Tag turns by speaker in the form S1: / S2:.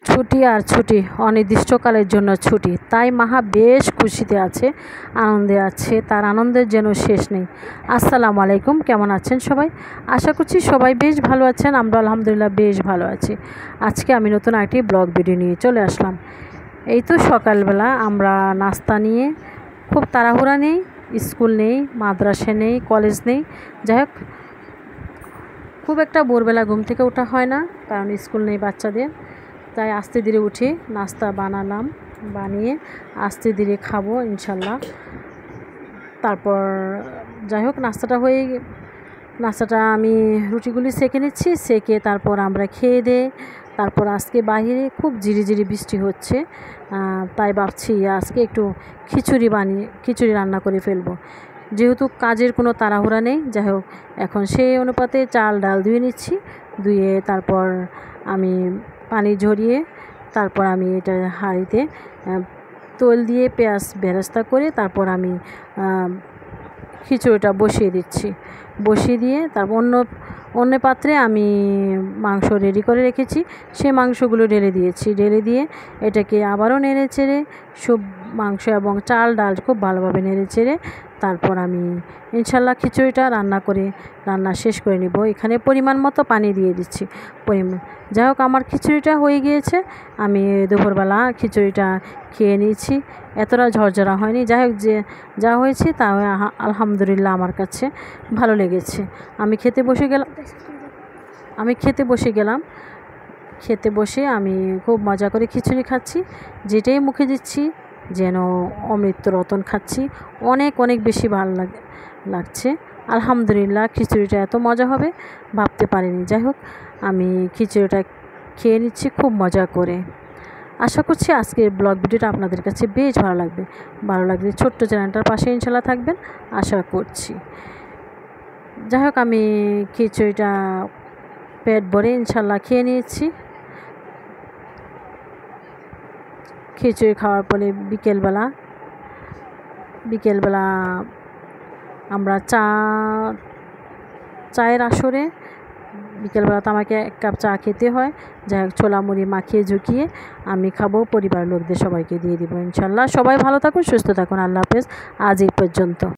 S1: ছুটি আর ছুটি, অনির্দিষ্টকালের জন্য ছুটি। তাই মাহা বেশ খুশিতে আছে, আনন্দে আছে, তার আনন্দের যেন শেষ নেই। আসসালামু আলাইকুম, কেমন আছেন সবাই? আশা করছি সবাই বেশ ভালো আছেন। আমরা আলহামদুলিল্লাহ বেশ ভালো আছি। আজকে আমি নতুন একটি ব্লগ ভিডিও নিয়ে চলে আসলাম। এই তো সকালবেলা আমরা নাস্তা নিয়ে, খুব তাড়াহুড়া নেই, স্কুল নেই, মাদ্রাসা নেই, কলেজ নেই, যাই হোক খুব একটা ভোরবেলা ঘুম থেকে ওঠা হয় না, কারণ স্কুল নেই বাচ্চাদের। তাই আস্তে ধীরে উঠে নাস্তা বানালাম, বানিয়ে আস্তে ধীরে খাবো ইনশাল্লাহ। তারপর যাই হোক নাস্তাটা আমি রুটিগুলি সেঁকে নিচ্ছি, সেঁকে তারপর আমরা খেয়ে দিয়ে তারপর আজকে বাইরে খুব ঝিরিঝিরি বৃষ্টি হচ্ছে, তাই ভাবছি আজকে একটু খিচুড়ি রান্না করে ফেলবো, যেহেতু কাজের কোনো তাড়াহুড়া নেই। যাই হোক এখন সেই অনুপাতে চাল ডাল ধুয়ে নিচ্ছি, ধুয়ে তারপর আমি পানি ঝরিয়ে তারপর আমি এটা হাঁড়িতে তেল দিয়ে পেঁয়াজ বেরেস্তা করে তারপর আমি খিচুড়িটা বসিয়ে দিচ্ছি। বসিয়ে দিয়ে তারপর অন্য পাত্রে আমি মাংস রেডি করে রেখেছি, সেই মাংসগুলো ঢেলে দিয়েছি। ঢেলে দিয়ে এটাকে আবারও নেড়ে চেড়ে সব মাংস এবং চাল ডাল খুব ভালোভাবে নেড়ে চেড়ে তারপর আমি ইনশাল্লাহ খিচুড়িটা রান্না শেষ করে নিব। এখানে পরিমাণ মতো পানি দিয়ে দিচ্ছি। যাই হোক আমার খিচুড়িটা হয়ে গিয়েছে। আমি দুপুরবেলা খিচুড়িটা খেয়ে নিয়েছি, এতটা ঝরঝরা হয়নি। যাই হোক যা হয়েছে তা আলহামদুলিল্লাহ আমার কাছে ভালো লেগেছে। আমি খেতে বসে আমি খুব মজা করে খিচুড়ি খাচ্ছি, যেটাই মুখে দিচ্ছি যেন অমৃত রতন খাচ্ছি, অনেক অনেক বেশি ভালো লাগছে। আলহামদুলিল্লাহ খিচুড়িটা এত মজা হবে ভাবতে পারিনি। যাই হোক আমি খিচুড়িটা খেয়ে নিচ্ছি খুব মজা করে। আশা করছি আজকের ব্লগ ভিডিওটা আপনাদের কাছে বেশ ভালো লাগবে। ছোট্ট চ্যানেলটার পাশে ইনশাল্লাহ থাকবেন আশা করছি। যাই হোক আমি খিচুড়িটা পেট ভরে ইনশাল্লাহ খেয়ে নিয়েছি। খিচুড়ি খাওয়ার পরে বিকেলবেলা আমরা চায়ের আসরে বিকেলবেলা তো আমাকে 1 কাপ চা খেতে হয়। যাই হোক ছোলা মুড়ি মাখিয়ে ঝুঁকিয়ে আমি খাবো, পরিবার লোকদের সবাইকে দিয়ে দিব ইনশাল্লাহ। সবাই ভালো থাকুন, সুস্থ থাকুন, আল্লাহ হাফেজ। আজ এই পর্যন্ত।